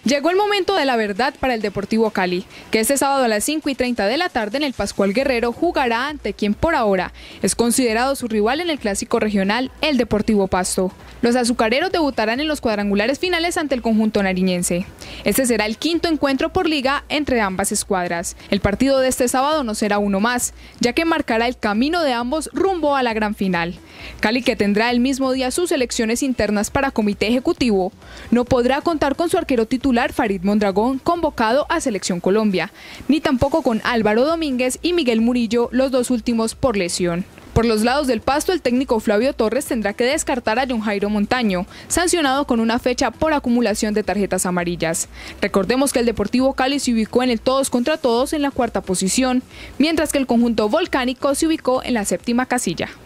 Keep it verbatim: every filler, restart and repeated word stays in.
Llegó el momento de la verdad para el Deportivo Cali, que este sábado a las cinco y treinta de la tarde en el Pascual Guerrero jugará ante quien por ahora es considerado su rival en el clásico regional, el Deportivo Pasto. Los azucareros debutarán en los cuadrangulares finales ante el conjunto nariñense. Este será el quinto encuentro por liga entre ambas escuadras. El partido de este sábado no será uno más, ya que marcará el camino de ambos rumbo a la gran final. Cali, que tendrá el mismo día sus elecciones internas para comité ejecutivo, no podrá contar con su arquero titular Farid Mondragón, convocado a Selección Colombia, ni tampoco con Álvaro Domínguez y Miguel Murillo, los dos últimos por lesión. Por los lados del Pasto, el técnico Flavio Torres tendrá que descartar a John Jairo Montaño, sancionado con una fecha por acumulación de tarjetas amarillas. Recordemos que el Deportivo Cali se ubicó en el todos contra todos en la cuarta posición, mientras que el conjunto volcánico se ubicó en la séptima casilla.